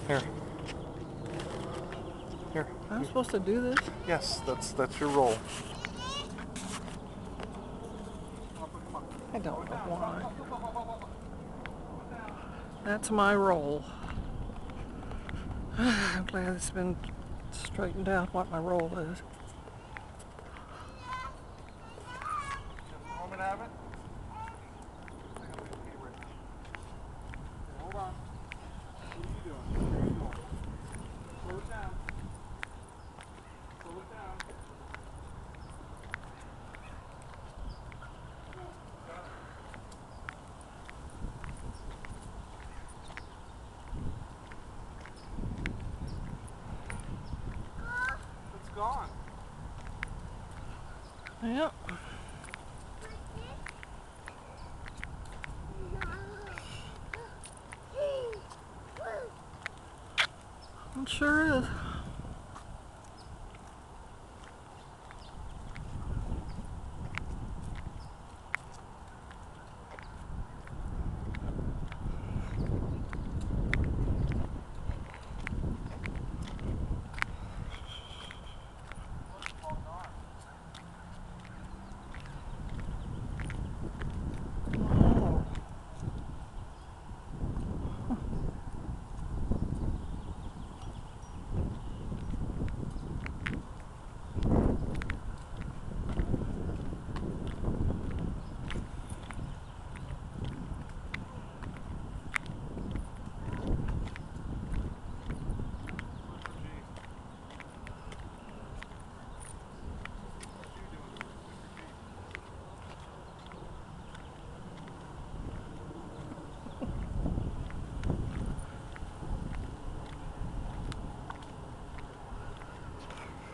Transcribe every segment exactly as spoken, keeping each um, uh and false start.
Here. Here. I'm supposed to do this? Yes, that's that's your role. I don't know why. That's my role. I'm glad it's been straightened out what my role is. Moment have it. Hold on. What are you doing? What are you doing? Slow it down. Slow it down. It's gone. Yep. It sure is.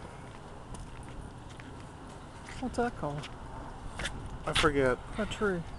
What's that called? I forget. A tree.